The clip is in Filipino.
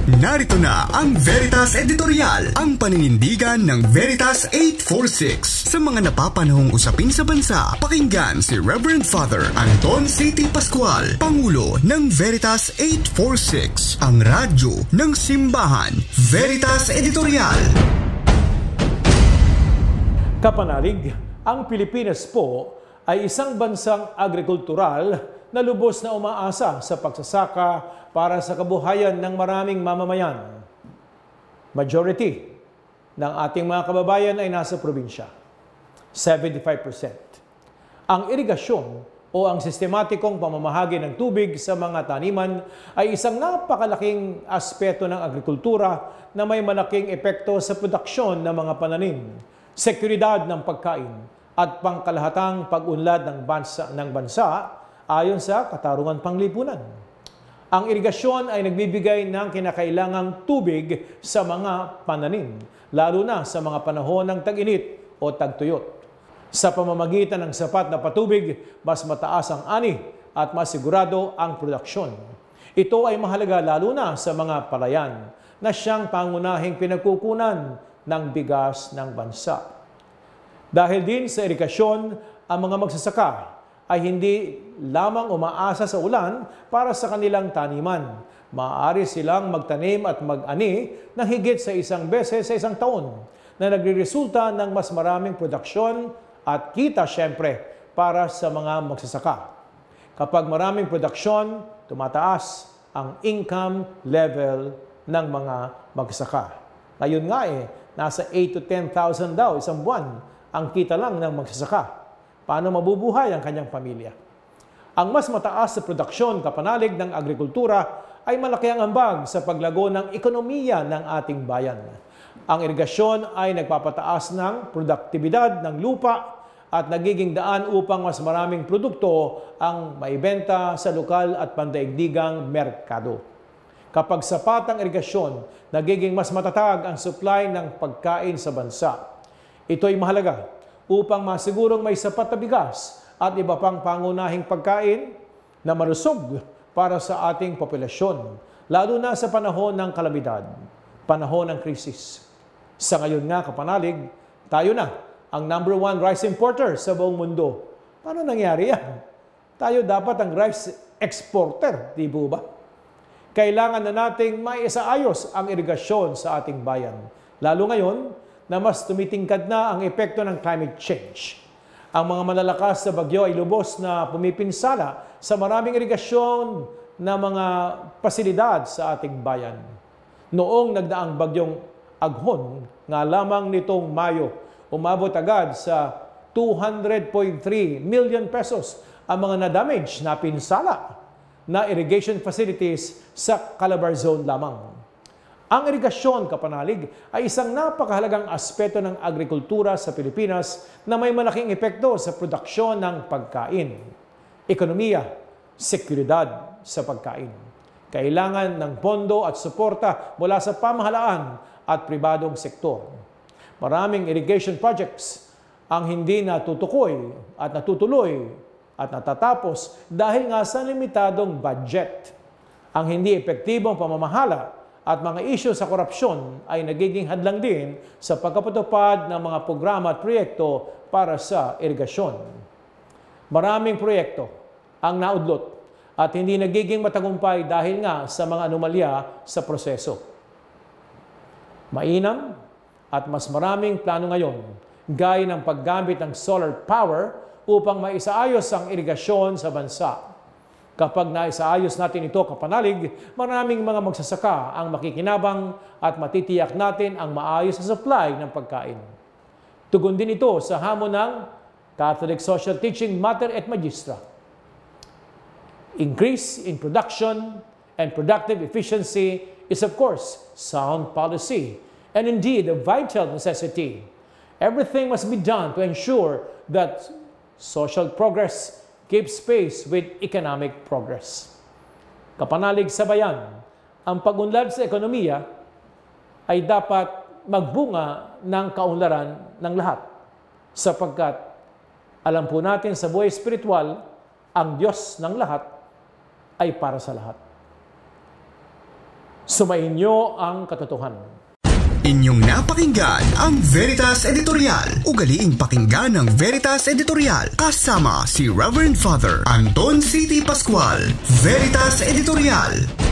Narito na ang Veritas Editorial, ang paninindigan ng Veritas 846. Sa mga napapanahong usapin sa bansa, pakinggan si Reverend Father Anton C.T. Pascual, Pangulo ng Veritas 846, ang radyo ng simbahan. Veritas Editorial. Kapanalig, ang Pilipinas po ay isang bansang agrikultural na lubos na umaasa sa pagsasaka para sa kabuhayan ng maraming mamamayan. Majority ng ating mga kababayan ay nasa probinsya, 75%. Ang irigasyon o ang sistematikong pamamahagi ng tubig sa mga taniman ay isang napakalaking aspeto ng agrikultura na may malaking epekto sa produksyon ng mga pananim, seguridad ng pagkain at pangkalahatang pag-unlad ng bansa ayon sa katarungan panglipunan. Ang irigasyon ay nagbibigay ng kinakailangang tubig sa mga pananim, lalo na sa mga panahon ng tag-init o tagtuyot. Sa pamamagitan ng sapat na patubig, mas mataas ang ani at mas sigurado ang produksyon. Ito ay mahalaga lalo na sa mga palayan na siyang pangunahing pinagkukunan ng bigas ng bansa. Dahil din sa irigasyon, ang mga magsasaka ay hindi lamang umaasa sa ulan para sa kanilang taniman. Maaari silang magtanim at mag-ani ng higit sa isang beses sa isang taon na nagreresulta ng mas maraming produksyon at kita syempre para sa mga magsasaka. Kapag maraming produksyon, tumataas ang income level ng mga magsasaka. Ngayon nga nasa 8 to 10,000 daw isang buwan ang kita lang ng magsasaka. Paano mabubuhay ang kanyang pamilya? Ang mas mataas na produksyon kapanalig ng agrikultura ay malaki ang ambag sa paglago ng ekonomiya ng ating bayan. Ang irigasyon ay nagpapataas ng produktibidad ng lupa at nagiging daan upang mas maraming produkto ang maibenta sa lokal at pandaigdigang merkado. Kapag sapat ang irigasyon, nagiging mas matatag ang supply ng pagkain sa bansa. Ito ay mahalaga upang masigurong may sapat na bigas at iba pang pangunahing pagkain na marusog para sa ating populasyon, lalo na sa panahon ng kalamidad, panahon ng krisis. Sa ngayon nga, kapanalig, tayo na ang #1 rice importer sa buong mundo. Paano nangyari yan? Tayo dapat ang rice exporter, di po ba? Kailangan na nating maisaayos ang irigasyon sa ating bayan, lalo ngayon na mas tumitingkad na ang epekto ng climate change. Ang mga malalakas na bagyo ay lubos na pumipinsala sa maraming irigasyon na mga pasilidad sa ating bayan. Noong nagdaang bagyong Aghon, nga lamang nitong Mayo, umabot agad sa 200.3 million pesos ang mga na-damage na pinsala na irrigation facilities sa Calabar Zone lamang. Ang irigasyon, kapanalig, ay isang napakahalagang aspeto ng agrikultura sa Pilipinas na may malaking epekto sa produksyon ng pagkain, ekonomiya, seguridad sa pagkain. Kailangan ng pondo at suporta mula sa pamahalaan at pribadong sektor. Maraming irrigation projects ang hindi natutukoy at natutuloy at natatapos dahil nga sa limitadong budget. Ang hindi epektibong pamamahala at mga isyu sa korupsyon ay nagiging hadlang din sa pagkapatupad ng mga programa at proyekto para sa irigasyon. Maraming proyekto ang naudlot at hindi nagiging matagumpay dahil nga sa mga anomalya sa proseso. Mainam at mas maraming plano ngayon, gaya ng paggamit ng solar power upang maisaayos ang irigasyon sa bansa. Kapag naisaayos natin ito, kapanalig, maraming mga magsasaka ang makikinabang at matitiyak natin ang maayos na supply ng pagkain. Tugon din ito sa hamon ng Catholic Social Teaching Mater et Magistra. Increase in production and productive efficiency is of course sound policy and indeed a vital necessity. Everything must be done to ensure that social progress keeps pace with economic progress. Kapanalig sa bayan, ang pag-unlad sa ekonomiya ay dapat magbunga ng kaunlaran ng lahat. Sapagkat alam po natin sa buhay espiritual, ang Diyos ng lahat ay para sa lahat. Sumainyo ang katotohanan. Inyong napakinggan ang Veritas Editorial. Ugaliing pakinggan ng Veritas Editorial kasama si Reverend Father Anton C.T. Pascual. Veritas Editorial.